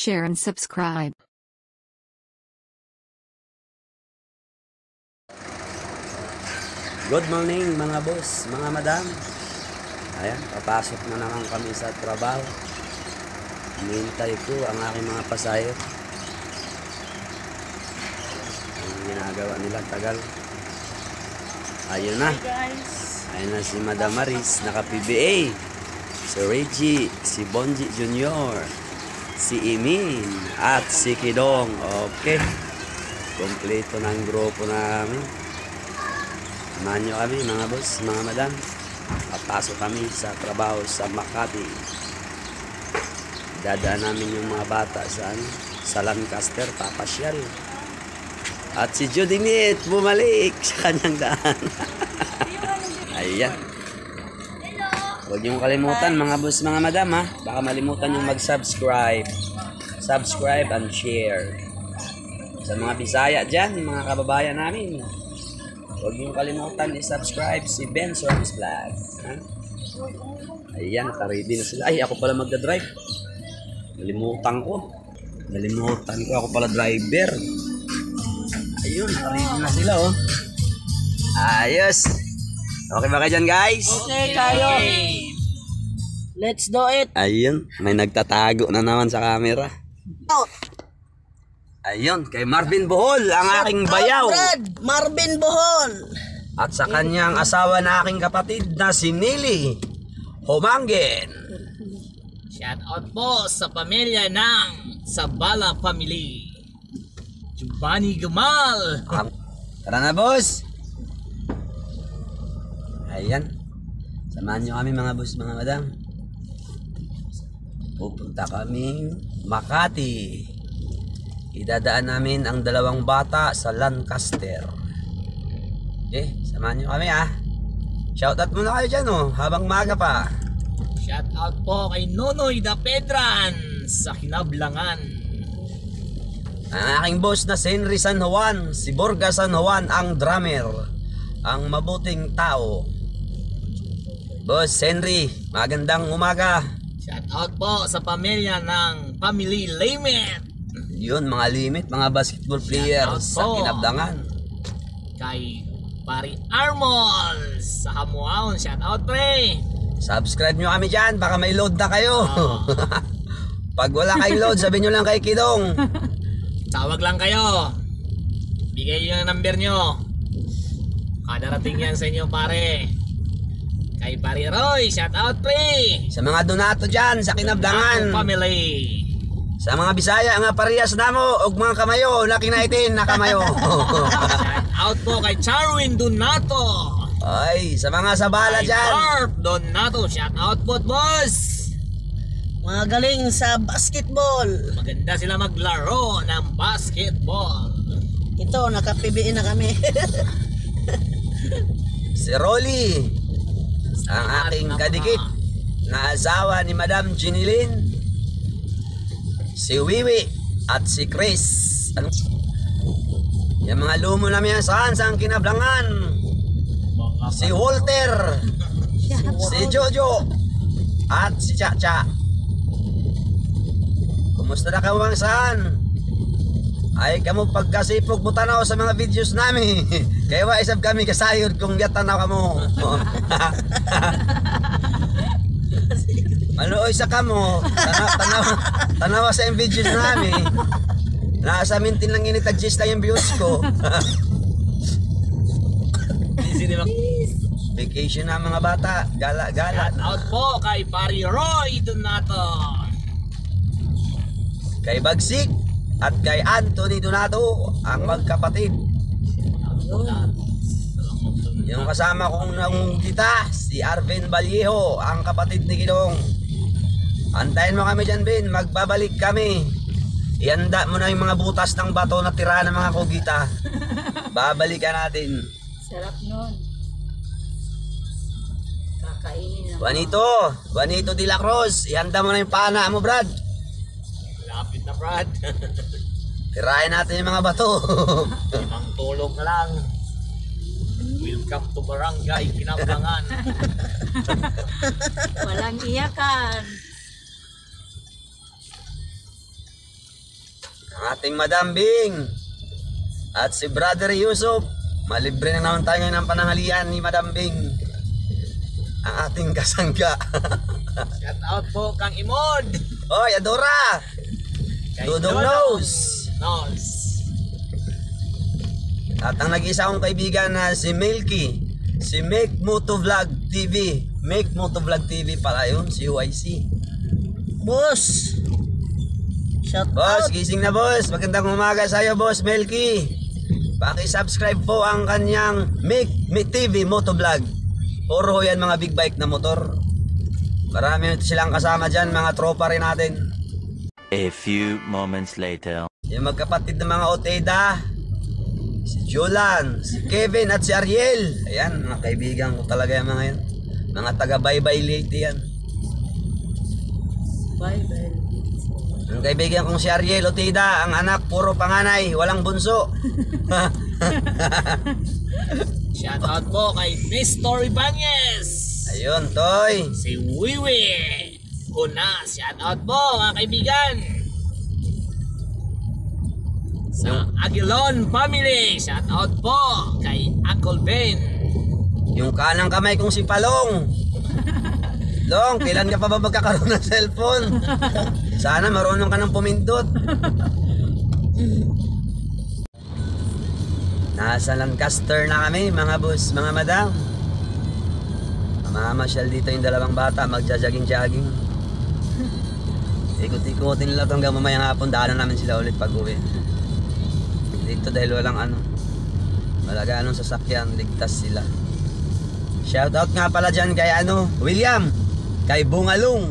share, and subscribe. Good morning mga boss, mga madam. Ayan, papasok na naman kami sa trabaho. Hinihintay ko ang aking mga pasayo. Ang ginagawa nila, tagal. Ayun na. Ayun na si Madam Maris, naka-PBA. Si Reggie, si Bonji Jr., si Imin, at si Kidong. Okay. Kompleto na ang grupo namin. Samahan nyo kami mga boss, mga madam. Papasok kami sa trabaho sa Makati. Dadaan namin yung mga bata sa Lancaster, papasyal. At si Judy Nit bumalik sa kanyang daan. Ayan. Huwag niyong kalimutan mga boss, mga madam ha. Baka malimutan yung mag-subscribe. Subscribe and share. Sa mga Bisaya dyan, mga kababayan namin. Huwag niyong kalimutan i-subscribe si Benson's Vlog. Ayan, ready na sila. Ay, ako pala magdadrive. Nalimutan ko. Ako pala driver. Ayun, ready na sila oh. Ayos. Okay ba kayo dyan guys? Okay kayo. Let's do it. Ayun, may nagtatago na naman sa camera. Ayun, kay Marvin Bohol, ang aking bayaw. Marvin Bohol. At sa kanyang asawa na aking kapatid na si Nili Humangin. Shout out po sa pamilya ng Sabala Family. Giovanni Gamal. Tara na boss. Ayan. Samahan nyo kami mga boss, mga madam. Pupunta kaming Makati. Idadaan namin ang dalawang bata sa Lancaster. Okay, samahan nyo kami ah. Shoutout muna kayo dyan oh, habang maga pa. Shout out po kay Nonoy da Pedran sa Kinablangan. Ang aking boss na si Henry San Juan, si Borga San Juan ang drummer, ang mabuting tao. Boss Henry, magandang umaga. Shout out po sa pamilya ng Family Limit. Yun, mga limit, mga basketball players sa Kinablangan. Kay Pari Armol sa Hamuaon, shout out pre. Subscribe nyo kami dyan, baka may load na kayo. Pag wala kayong load, sabihin nyo lang kay Kidong. Tawag lang kayo. Bigay nyo yung number nyo. Kadarating yan sa inyo pare. Kay Pari Roy, shout out pre. Sa mga donato dyan, sa Kinablangan. Family. Sa mga Bisaya, nga parehas namo, og mga kamayo, na kinaitin na kamayo. Shout out po kay Charwin Donato. Ay, sa mga Sabala Kay dyan. Barb Donato, shout out po boss. Mga galing sa basketball. Maganda sila maglaro ng basketball. Ito, naka-PBA na kami. Si Rolly, ang aking kadikit na asawa ni Madam Ginilyn. Si Wiwi at si Chris. Ano? Yung mga lumo namin yan saan ang Kinablangan. Si Walter, si Jojo, at si Chacha. Kumusta na kayo mga saan? Ay kamu pagkasipog mo tanaw sa mga videos namin. Kaya wa isab kami kasayod kung yatanaw kamo. Ano isa kamo? Tanawa sa videos namin. Nasa mintin lang initagis lang yung views ko. Vacation na mga bata. Gala-gala. Shout out po kay Pari Roy Donato. Kay Bagsik at kay Anthony Donato, ang magkapatid. Yung kasama kong nangungkita, si Arvin Vallejo, ang kapatid ni Kidong. Antayin mo kami dyan, Ben. Magbabalik kami. Ihanda mo na yung mga butas ng bato na tira ng mga kugita. Babalikan natin. Sarap nun. Kakainin naman. Juanito de la Cruz. Ihanda mo na yung pana mo, Brad. Lapit na Brad. Tirahin natin yung mga bato. Ang tulog na lang. Welcome to Barangay Kinablangan. Walang iyakan. ang ating Madam Bing at si Brother Yusuf. Malibre na naman tayo ngayon ng pananghalian ni Madam Bing, ang ating kasangga. Shout out po Kang Imod. Oy, Adora! Kay Dudong Nose! At ang nag-isa kong kaibigan na si Milky, si Make Motovlog TV. Make Motovlog TV pala yun, si UIC. Boss! Shout Boss, out! gising na boss. Magandang umaga sa'yo, boss Milky. Paki-subscribe po ang kanyang Make TV Motovlog. Puro yan mga big bike na motor. Marami silang kasama dyan, mga tropa rin natin. A few moments later. Yung magkapatid ng mga Oteda, si Jolan, si Kevin at si Ariel. Ayan, mga kaibigan ko talaga yung mga yan. Mga taga-bye-bye late yan. Bye-bye. Ang kaibigan kong si Ariel Oteda, ang anak puro panganay, walang bunso. Shout out po kay Miss Tori Banyes. Ayun, Toy. Si Wiwi. Una, shout out po mga kaibigan. Sa Aguilon family, shout out po kay Uncle Ben. Yung kanang kamay kong si Palong. Long, kailan ka pa ba magkakaroon ng cellphone? Sana marunong ka ng pumindot. Nasa Lancaster na kami, mga boss, mga madam. Mamamasyal dito yung dalawang bata, magja-jogging-jogging. Ikot-ikotin nila ito hanggang mamayang hapon, daanan namin sila ulit pag uwi. Dito dahil walang wala ganong sasakyan, ligtas sila. Shoutout nga pala dyan kay William, kay Bungalong,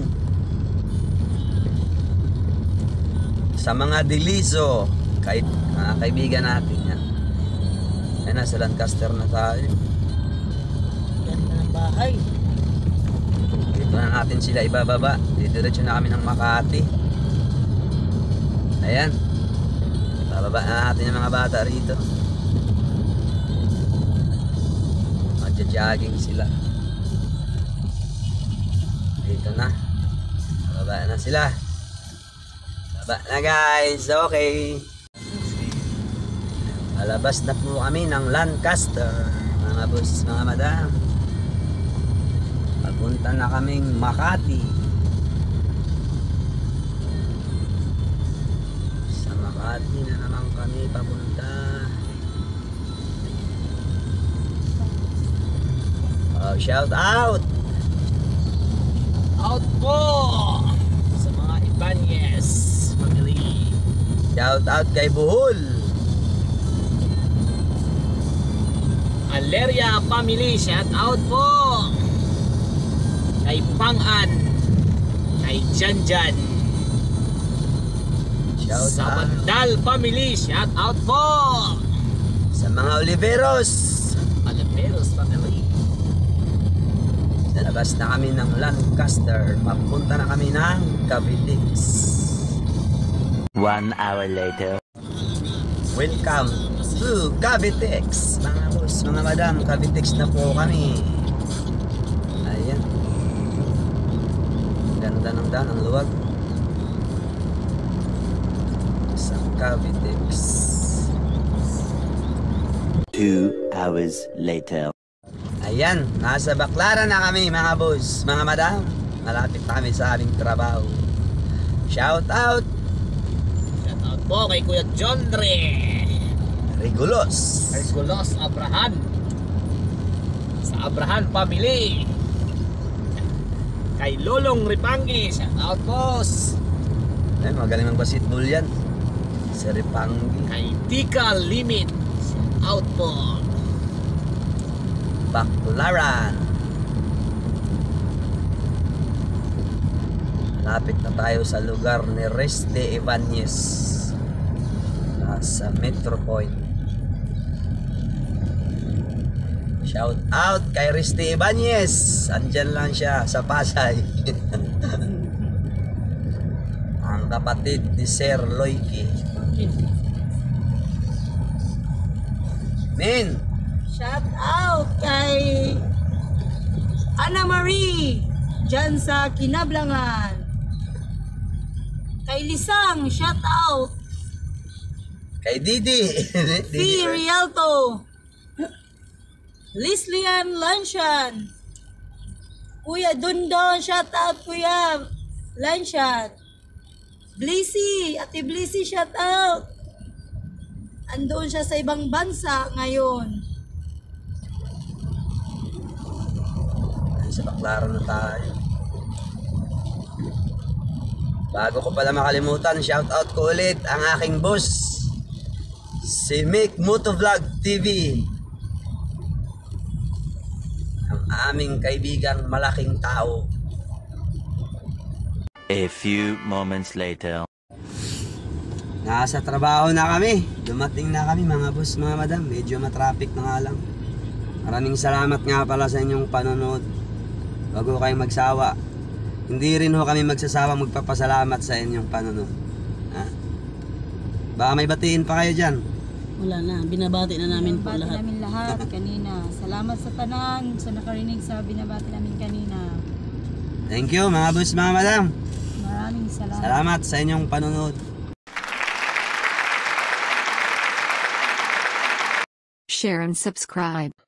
sa mga Diliso, kay mga kaibigan natin yan. Ay, nasa Lancaster na tayo. Ganda ng bahay. Dito na natin sila ibababa. Didiretso na kami ng Makati. Ayan, bababa na natin yung mga bata rito. Magja-jogging sila. Dito na. Bababa na sila. Baba na guys. Okay. Palabas na po kami ng Lancaster, mga boss, mga madam. Papunta na kaming Makati. Sa Makati na naman kami papunta. Oh, shout out! Out po sa mga Ibanez family. Shout out kay Buhol. Aleria family, shout out po kay Pangan, kay Janjan. Shout Sa out Mandal family, shout out po sa mga Oliveros. Alaperos family. Nalabas na kami ng Lancaster. Papunta na kami ng Cavitex. 1 hour later. Welcome to Cavitex, mga boss, mga madam. Cavitex na po kami. Ayan, ganda ng daan, ang luwag sa Cavitex. 2 hours later. Ayan, nasa Baclaran na kami, mga boss, mga madam. Malapit na kami sa aming trabaho. Shout out Shout out po kay Kuya John Dre, Regulos. Herculos Abrahan, sa Abrahan family. Kay Lolong Ripangi, shout out boss. Ay, magaling ng basketball yan, si Ripangi. Kay Tika Limit, shout out po. Baclaran. Lapit na tayo sa lugar ni Reste Ibanez, sa Metro Point. Shout out kay Reste Ibanez. Andyan lang siya sa Pasay. Ang kapatid ni Sir Loiki. Min, Shout out kay Ana Marie dyan sa Kinablangan. Kay Lisang, shout out. Kay Didi. V. Rialto. Lislian Lanshan. Kuya Dundon, shout out Kuya Lanshan. Blissy, Ate Blissy, shout out. Andoon siya sa ibang bansa ngayon. Sa Baclaran na tayo. Bago ko pala makalimutan, shout out ko ulit ang aking boss, si Mick Motovlog TV. Ang aming kaibigang malaking tao. A few moments later. Nasa trabaho na kami. Dumating na kami mga boss, mga madam. Medyo matraffic na nga lang. Maraming salamat nga pala sa inyong panonood. Wag ho kayong magsawa. Hindi rin ho kami magsasawa magpapasalamat sa inyong panonood. Ha? Baka may batiin pa kayo dyan. Wala na, binabati na namin po Binabati lahat. namin lahat kanina. Salamat sa tanan sa nakarinig sa binabati namin kanina. Thank you mga boss, mga madam. Maraming salamat. Salamat sa inyong panonood. Share and subscribe.